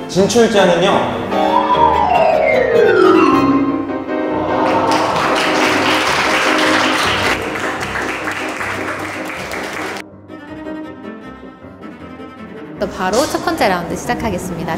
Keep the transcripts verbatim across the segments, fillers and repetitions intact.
진출자는요 또 바로 첫 번째 라운드 시작하겠습니다.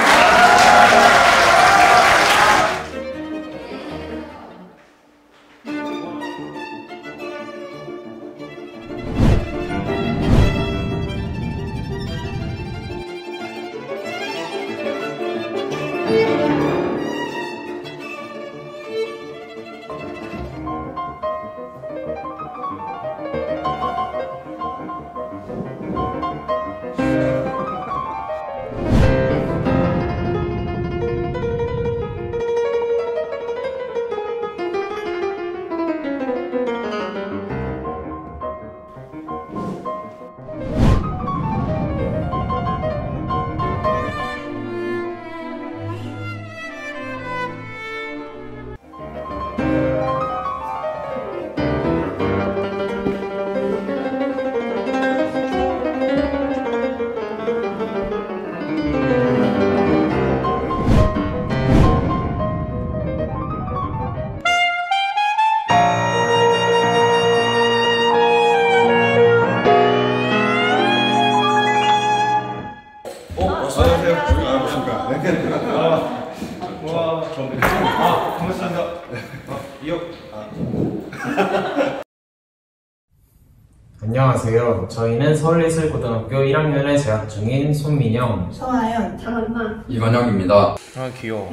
안녕하세요. 저희는 서울예술고등학교 일 학년에 재학 중인 손민영, 서하연, 장한나, 이건혁입니다. 아 귀여워.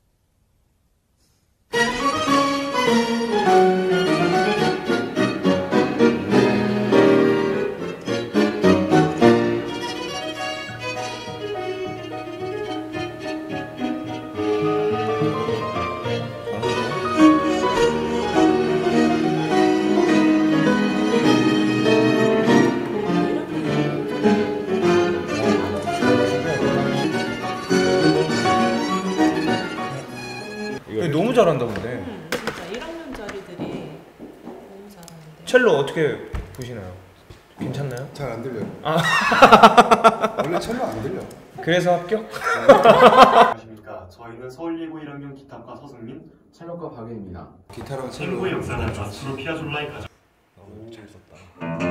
너무 잘한다 근데. 응, 진짜 일 학년짜리들이 너무 잘하는데. 첼로 어떻게 보시나요? 괜찮나요? 잘 안 들려요. 아 원래 첼로 안 들려. 그래서 합격? 안녕하십니까. 저희는 서울예고 일 학년 기타과 서승민, 첼로과 박예입니다. 기타랑 첼로. 첼로의 역사는 앞으로 피아졸라의 가장. 너무 잘 썼다.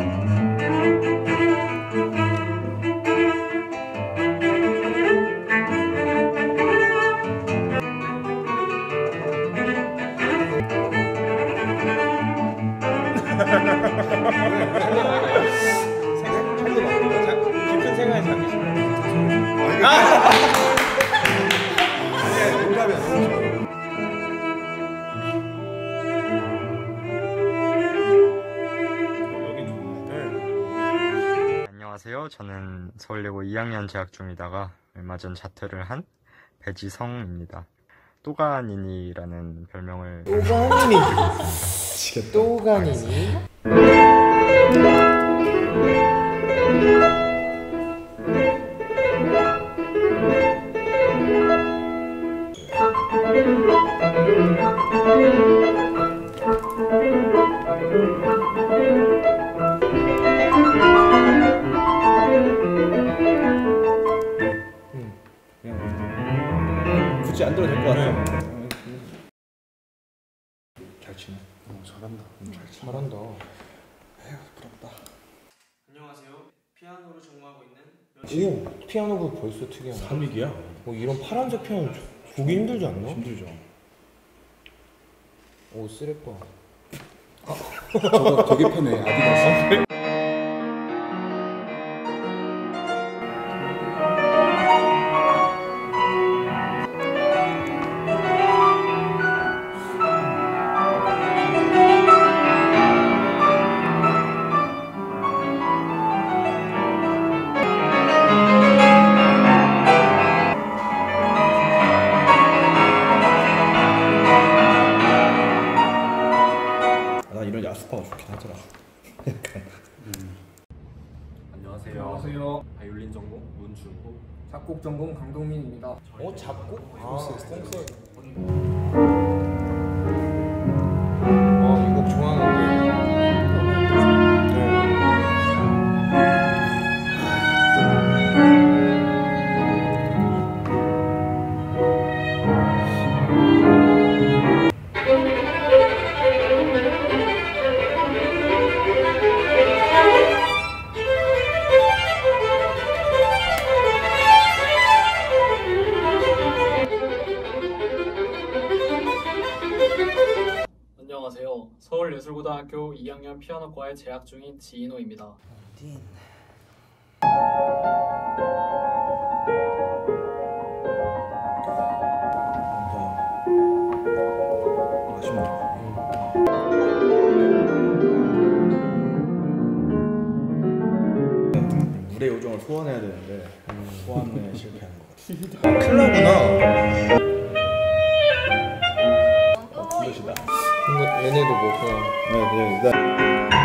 깊은 생각에 잠기시면 아! 아니, 농담이야, 농담. 안녕하세요. 저는 서울예고 이 학년 재학 중이다가 얼마 전 자퇴를 한 배지성입니다. 또가니니라는 별명을 또가니니 또가니니 굳이 안 들어도 될 것 같아요. 잘 치네. 어, 잘한다. 음, 잘 치. 잘한다. 에휴, 부럽다. 안녕하세요. 피아노로 전공하고 있는 오! 피아노가 벌써 특이하네. 삼익이야? 어, 이런 파란색 피아노 보기 힘들지 않나? 힘들죠. 오, 쓰레빠. 저거 되게 편해, 아디다스. 야스파가 좋긴 하더라. 음. 안녕하세요. 안녕하세요. 바이올린 전공 문준호, 작곡 전공 강동민입니다. 어? 작곡? 아, 꽁세. 아, 이 곡 좋아하는데. 네. 서울예술고등학교 이 학년 피아노과에 재학 중인 지인호입니다. 물의 요정을 소환해야 되는데 소환에 실패한 것 같습니다. 아, 클라구나. 플러시다. 얘네도 뭐 그냥 네, 네, 일단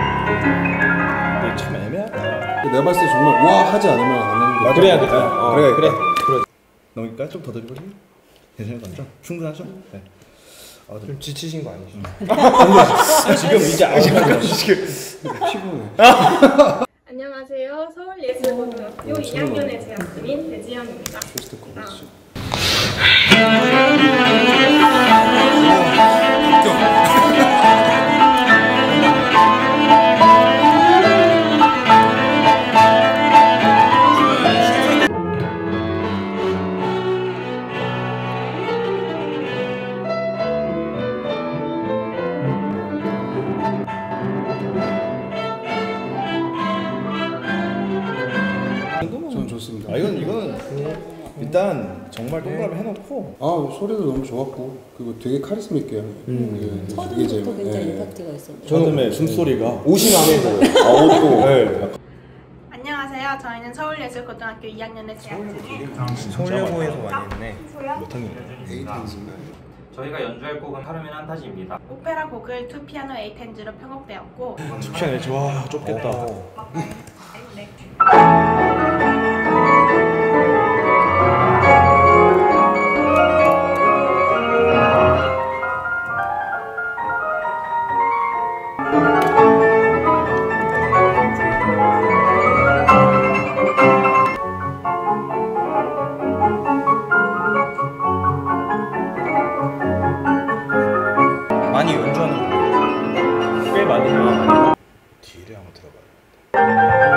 이게 참 애매하다. 내가 봤을 때 정말 와 하지 않으면 안 하는 게 맞아. 그래야겠다. 어, 그래, 그래. 그래. 넘길까? 좀 더 드리블이? 괜찮은 거죠? 충분하죠? 네. 아, 좀 지치신 거 아니시죠? 아, 지금 이제 알고 지금 피곤해. 안녕하세요. 서울예술고등학교 이 학년에 재학 중인 배지영입니다. 저는 좋습니다. 아, 이건 이거는 일단 정말 동그라미 해놓고. 아, 소리도 너무 좋았고 그리고 되게 카리스마 있게. 음. 첫음부터 굉장히 임팩트가 있었죠. 첫음의 숨소리가 옷이 마음에 들어요. 아, 옷도. 네. 안녕하세요. 저희는 서울예술고등학교 이 학년에 재학 중인 서울예고에서 많이 했네. 저희가 연주할 곡은 카르멘 한타지입니다. 오페라 곡을 투 피아노 에잇 핸즈로 편곡되었고 피아노 좋아 좁겠다. 네. 많이 연주하는 거. 꽤 많이 연주하는 뒤를 한번 들어봐요.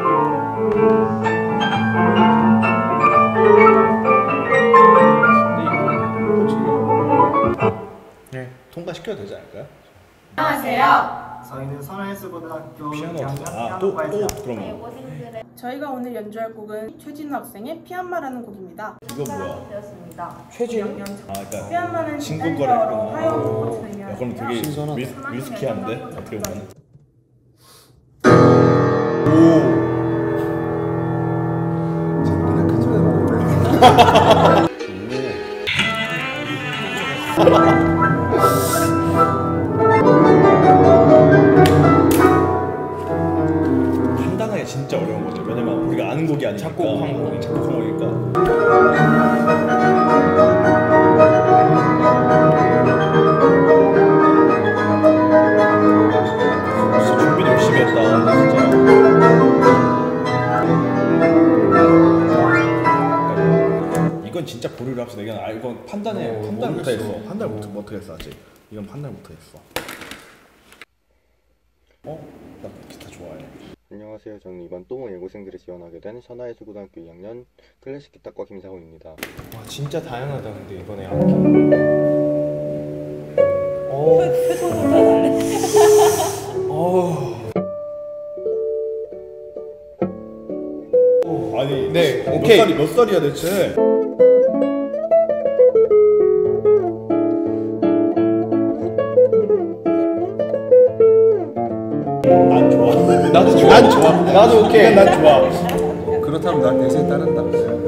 네, 통과시켜도 되지 않을까요? 안녕하세요. 저희는 서울예술고등학교 피아노 아, 또, 또 그럼 저희가 오늘 연주할 곡은 최진우 학생의 피안마라는 곡입니다. 이거 뭐야? 최진? 아, 그러니까 피안마는 신곡 이탈리아어로 거래구나. 하얀 꽃을 야, 그럼 되게 미, 미스키한데 어떻게 보면. 판단하기 진짜 어려운 거죠. 왜냐면 우리가 아는 곡이 아니니까. 작곡한 곡이. 작곡한 거니까. 진짜 준비 열심히 했다. 진짜. 이건 진짜 보류를 합시다. 이건 아 이건 판단해 어, 판단 모르겠어. 못했어. 판단 못 못했어 아직. 이건 판단 못했어. 어? 나 기타 좋아해. 안녕하세요. 저는 이번 또모 예고생들을 지원하게 된 선화예술고등학교 이 학년 클래식 기타과 김상호입니다. 와 진짜 다양하다 근데 이번에 악기. 어. 표정을 다 달래. 어. 아니 네, 몇 오케이. 살이 몇 살이야 대체? 난 좋아. 나도 좋아. 난 좋아. 나도 오케이. 난 좋아. 그렇다면 난 대세에 따른다.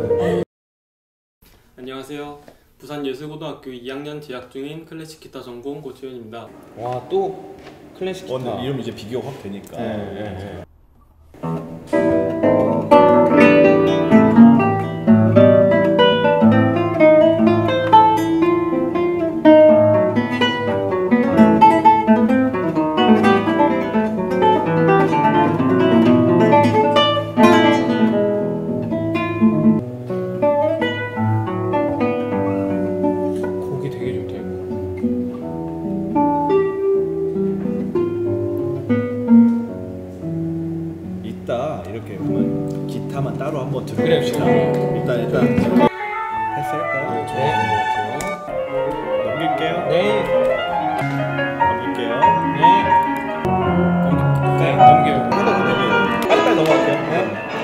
안녕하세요. 부산예술고등학교 이 학년 재학 중인 클래식 기타 전공 고지현입니다. 와 또 클래식 기타. 어, 근데 이름 이제 비교가 확 되니까. 네, 네, 네. 곡이 되게 좋다 이거. 이따 이렇게 보면 기타만 따로 한번 그래, 들어봅시다. 그래. 일단 일단 패스할까요? 네. 넘길게요. 네. 넘길게요. 네. 넘겨. 빨리빨리 넘어갈게요. 네.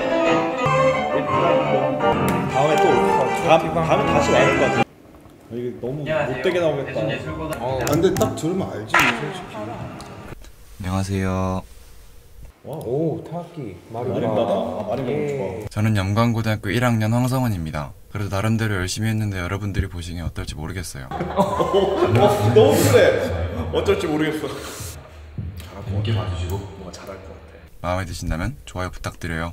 다음에 또 다음 다음에 다시 와야 될 것 같아요. 이게 너무 못되게 나오겠다. 어, 근데 딱 들으면 알지 솔직히. 안녕하세요. 오, 타악기 마rim바다. 아, 마림바 좋아. 저는 영광고등학교 일 학년 황성원입니다. 그래도 나름대로 열심히 했는데 여러분들이 보시기엔 어떨지 모르겠어요. 어, 너무 그래. 어쩔지 모르겠어. 재밌게 봐주시고 뭔가 잘할 것 같아. 마음에 드신다면 좋아요 부탁드려요.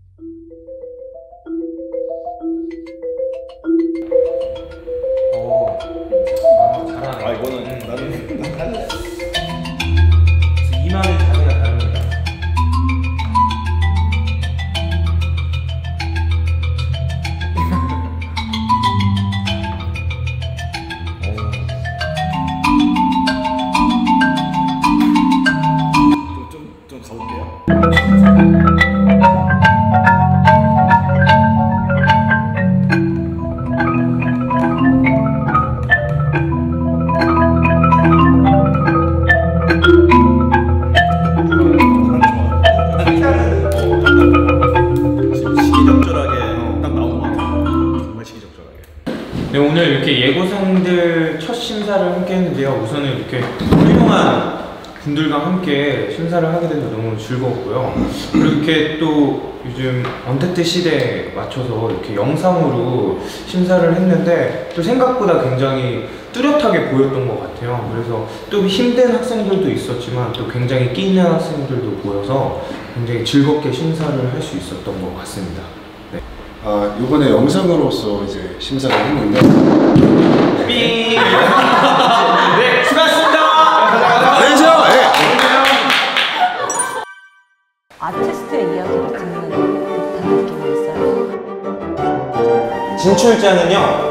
오, 아, 잘하네. 아, 이거는 나는 난 할래. 이마는 자세가 다릅니다. 좀, 좀 가볼게요. 네, 오늘 이렇게 예고생들 첫 심사를 함께 했는데요. 우선은 이렇게 훌륭한 분들과 함께 심사를 하게 돼서 너무 즐거웠고요. 그리고 이렇게 또 요즘 언택트 시대에 맞춰서 이렇게 영상으로 심사를 했는데 또 생각보다 굉장히 뚜렷하게 보였던 것 같아요. 그래서 또 힘든 학생들도 있었지만 또 굉장히 끼 있는 학생들도 보여서 굉장히 즐겁게 심사를 할 수 있었던 것 같습니다. 네. 아, 이번에 영상으로서 이제 심사를 했는데 삐! 네, 수고하셨습니다! 되죠? 네. 아티스트의 이야기를 듣는 듯한 느낌이 있어요. 진출자는요